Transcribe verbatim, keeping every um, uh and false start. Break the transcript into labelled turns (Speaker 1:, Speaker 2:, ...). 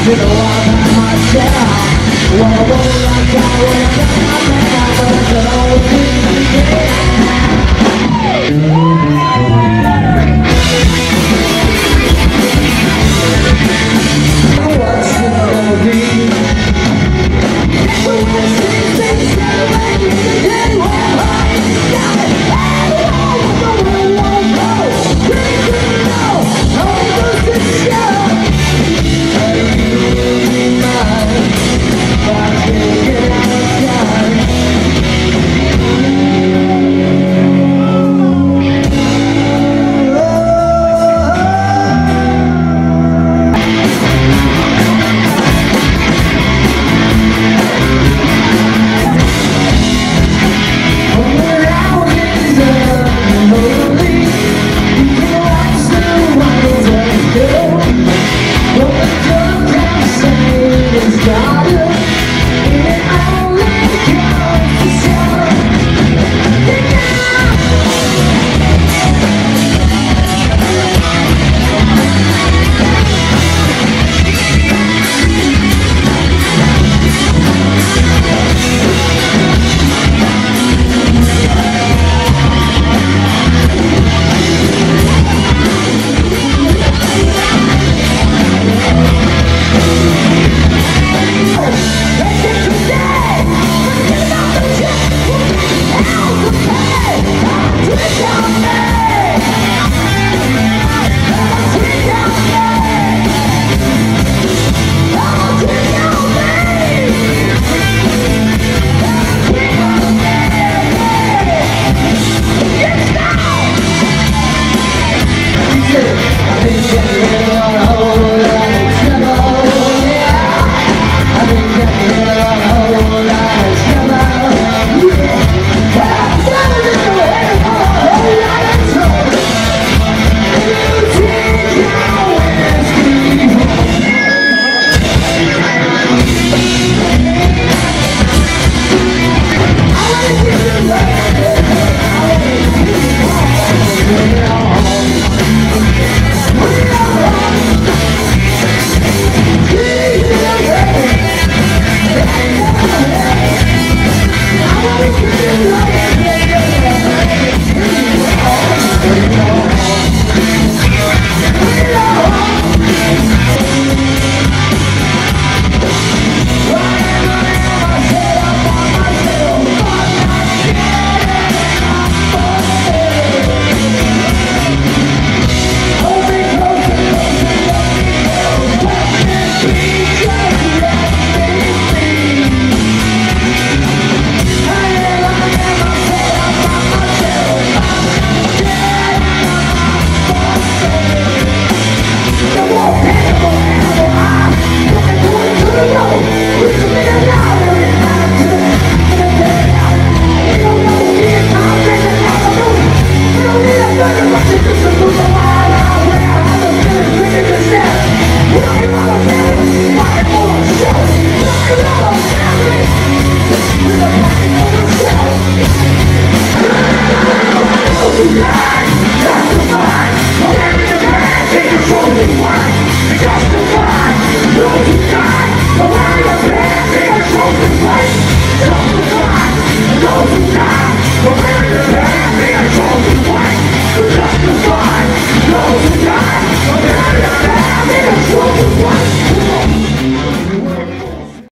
Speaker 1: You know I'm by myself. Well, I won't like I won't like my man, but I can always be what's it gonna be? When I see things celebrating, then we're hiding, got it. I don't know where we'll go. Bring it on, almost a show. Go!